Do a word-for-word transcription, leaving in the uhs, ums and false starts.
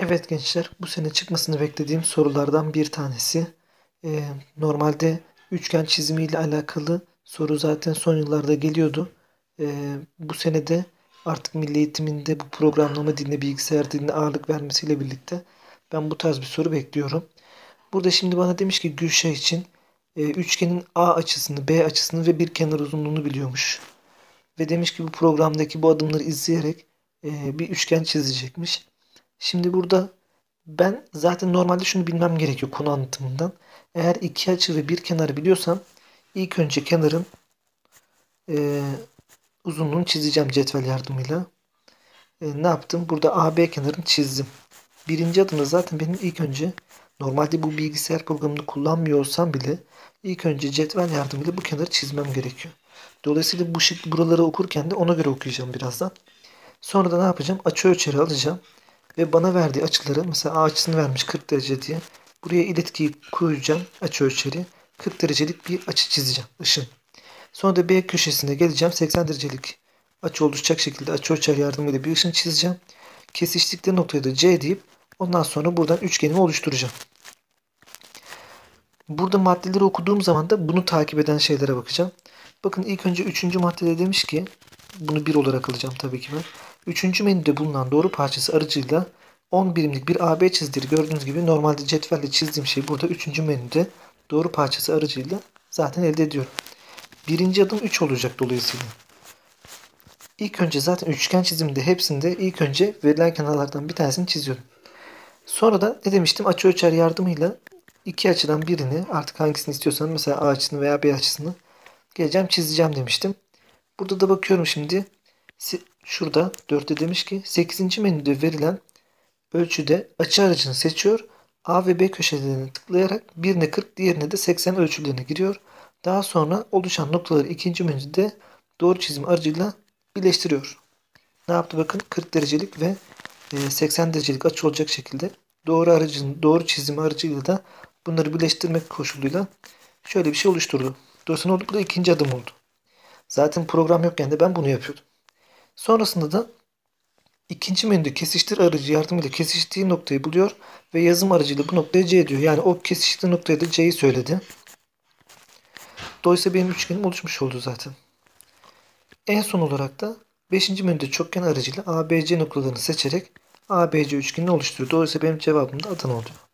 Evet gençler, bu sene çıkmasını beklediğim sorulardan bir tanesi. Ee, normalde üçgen çizimiyle alakalı soru zaten son yıllarda geliyordu. Ee, bu sene de artık Milli Eğitim'in bu programlama diline, bilgisayar diline ağırlık vermesiyle birlikte ben bu tarz bir soru bekliyorum. Burada şimdi bana demiş ki Gülşah için e, üçgenin A açısını, B açısını ve bir kenar uzunluğunu biliyormuş. Ve demiş ki bu programdaki bu adımları izleyerek e, bir üçgen çizecekmiş. Şimdi burada ben zaten normalde şunu bilmem gerekiyor konu anlatımından. Eğer iki açı ve bir kenarı biliyorsam ilk önce kenarın e, uzunluğunu çizeceğim cetvel yardımıyla. E, ne yaptım? Burada A B kenarını çizdim. Birinci adımda zaten benim ilk önce normalde bu bilgisayar programını kullanmıyor olsam bile ilk önce cetvel yardımıyla bu kenarı çizmem gerekiyor. Dolayısıyla bu şık buraları okurken de ona göre okuyacağım birazdan. Sonra da ne yapacağım? Açı ölçeri alacağım. Ve bana verdiği açıları mesela A açısını vermiş kırk derece diye. Buraya iletkiyi koyacağım. Açı ölçeri. kırk derecelik bir açı çizeceğim. Işın. Sonra da B köşesine geleceğim. seksen derecelik açı oluşacak şekilde açı ölçer yardımıyla bir ışın çizeceğim. Kesiştikleri noktaya da C deyip ondan sonra buradan üçgenimi oluşturacağım. Burada maddeleri okuduğum zaman da bunu takip eden şeylere bakacağım. Bakın ilk önce üçüncü maddede demiş ki bunu bir olarak alacağım tabii ki ben. Üçüncü menüde bulunan doğru parçası aracıyla on birimlik bir A B çizgileri gördüğünüz gibi normalde cetvelle çizdiğim şey burada üçüncü menüde doğru parçası aracıyla zaten elde ediyorum. Birinci adım üç olacak dolayısıyla. İlk önce zaten üçgen çiziminde hepsinde ilk önce verilen kenarlardan bir tanesini çiziyorum. Sonra da ne demiştim? Açıölçer yardımıyla iki açıdan birini artık hangisini istiyorsan mesela A açısını veya B açısını geleceğim çizeceğim demiştim. Burada da bakıyorum şimdi. Şurada dörtte demiş ki sekizinci menüde verilen ölçüde açı aracını seçiyor. A ve B köşelerine tıklayarak birine kırk diğerine de seksen ölçülerine giriyor. Daha sonra oluşan noktaları ikinci menüde doğru çizim aracıyla birleştiriyor. Ne yaptı bakın kırk derecelik ve seksen derecelik açı olacak şekilde doğru aracın doğru çizimi aracıyla da bunları birleştirmek koşuluyla şöyle bir şey oluşturdu. Dolayısıyla oldu? Bu da ikinci adım oldu. Zaten program yokken de ben bunu yapıyordum. Sonrasında da ikinci menüde kesiştir aracı yardımıyla kesiştiği noktayı buluyor ve yazım aracıyla bu noktaya C diyor. Yani o kesiştiği noktaya da C'yi söyledi. Dolayısıyla benim üçgenim oluşmuş oldu zaten. En son olarak da beşinci menüde çokgen aracıyla A B C noktalarını seçerek A B C üçgenini oluşturuyor. Dolayısıyla benim cevabım da Adana oldu.